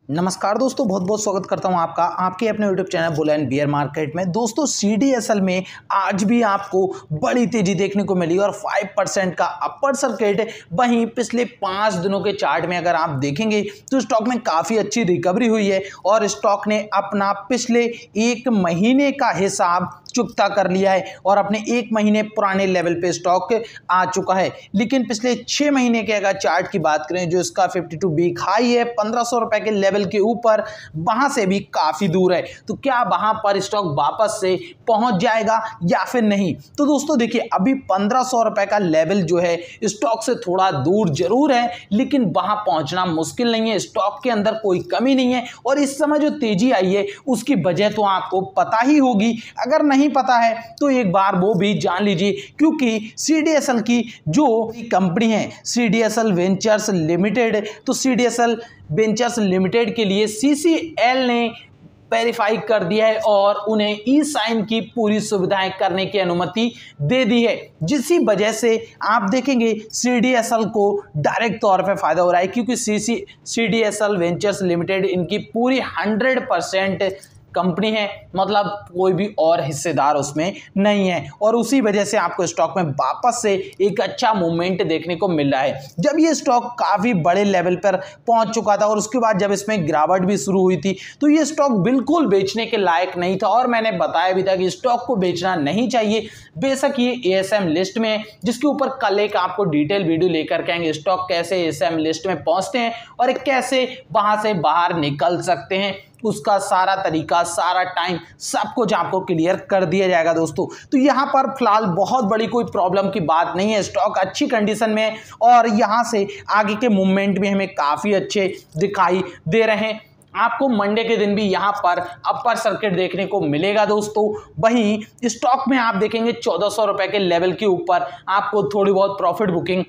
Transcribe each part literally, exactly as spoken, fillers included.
नमस्कार दोस्तों, बहुत बहुत स्वागत करता हूं आपका आपके अपने YouTube channel bull and bear market में। दोस्तों सीडीएसएल में आज भी आपको बड़ी तेजी देखने को मिली और पाँच परसेंट का अपर सर्किट। वहीं पिछले पाँच दिनों के चार्ट में अगर आप देखेंगे तो स्टॉक में काफ़ी अच्छी रिकवरी हुई है और स्टॉक ने अपना पिछले एक महीने का हिसाब चुकता कर लिया है और अपने एक महीने पुराने लेवल पे स्टॉक आ चुका है। लेकिन पिछले छः महीने के अगर चार्ट की बात करें, जो इसका बावन वीक हाई है पंद्रह सौ रुपए के लेवल के ऊपर, वहां से भी काफी दूर है। तो क्या वहां पर स्टॉक वापस से पहुंच जाएगा या फिर नहीं? तो दोस्तों देखिए, अभी पंद्रह सौ रुपए का लेवल जो है स्टॉक से थोड़ा दूर जरूर है, लेकिन वहां पहुंचना मुश्किल नहीं है। स्टॉक के अंदर कोई कमी नहीं है और इस समय जो तेजी आई है उसकी वजह तो आपको पता ही होगी। अगर नहीं पता है तो एक बार वो भी जान लीजिए, क्योंकि सीडीएसएल की जो कंपनी है सीडीएसएल वेंचर्स लिमिटेड, तो सीडीएसएल वेंचर्स लिमिटेड के लिए सीसीएल ने वेरीफाई कर दिया है और उन्हें ई साइन की पूरी सुविधाएं करने की अनुमति दे दी है, जिसकी वजह से आप देखेंगे सीडीएसएल को डायरेक्ट तौर पे फायदा हो रहा है, क्योंकि सीसी सीडीएसएल वेंचर्स लिमिटेड इनकी पूरी हंड्रेड परसेंट कंपनी है, मतलब कोई भी और हिस्सेदार उसमें नहीं है। और उसी वजह से आपको स्टॉक में वापस से एक अच्छा मूवमेंट देखने को मिल रहा है। जब ये स्टॉक काफी बड़े लेवल पर पहुंच चुका था और उसके बाद जब इसमें गिरावट भी शुरू हुई थी, तो ये स्टॉक बिल्कुल बेचने के लायक नहीं था और मैंने बताया भी था कि स्टॉक को बेचना नहीं चाहिए। बेशक ये एएसएम लिस्ट में है, जिसके ऊपर कल एक आपको डिटेल वीडियो लेकर के आएंगे, स्टॉक कैसे एएसएम लिस्ट में पहुंचते हैं और कैसे वहां से बाहर निकल सकते हैं, उसका सारा तरीका, सारा टाइम, सब कुछ आपको क्लियर कर दिया जाएगा दोस्तों। तो यहाँ पर फिलहाल बहुत बड़ी कोई प्रॉब्लम की बात नहीं है, स्टॉक अच्छी कंडीशन में है और यहाँ से आगे के मूवमेंट भी हमें काफ़ी अच्छे दिखाई दे रहे हैं। आपको मंडे के दिन भी यहाँ पर अपर सर्किट देखने को मिलेगा दोस्तों। वहीं स्टॉक में आप देखेंगे चौदह सौ रुपए के लेवल के ऊपर आपको थोड़ी बहुत प्रॉफिट बुकिंग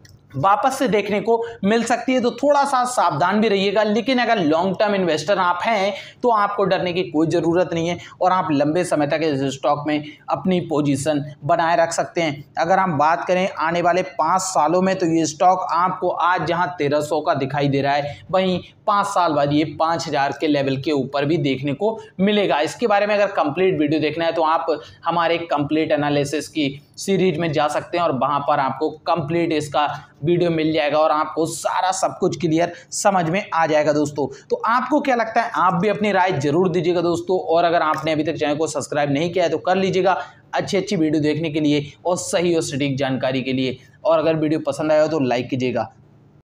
वापस से देखने को मिल सकती है, तो थोड़ा सा सावधान भी रहिएगा। लेकिन अगर लॉन्ग टर्म इन्वेस्टर आप हैं तो आपको डरने की कोई ज़रूरत नहीं है और आप लंबे समय तक इस स्टॉक में अपनी पोजीशन बनाए रख सकते हैं। अगर हम बात करें आने वाले पाँच सालों में, तो ये स्टॉक आपको आज जहां तेरह सौ का दिखाई दे रहा है, वहीं पाँच साल बाद ये पाँच हज़ार के लेवल के ऊपर भी देखने को मिलेगा। इसके बारे में अगर कंप्लीट वीडियो देखना है तो आप हमारे कंप्लीट एनालिसिस की सीरीज में जा सकते हैं और वहाँ पर आपको कंप्लीट इसका वीडियो मिल जाएगा और आपको सारा सब कुछ क्लियर समझ में आ जाएगा दोस्तों। तो आपको क्या लगता है, आप भी अपनी राय जरूर दीजिएगा दोस्तों। और अगर आपने अभी तक चैनल को सब्सक्राइब नहीं किया है तो कर लीजिएगा, अच्छी अच्छी वीडियो देखने के लिए और सही और सटीक जानकारी के लिए। और अगर वीडियो पसंद आया हो तो लाइक कीजिएगा।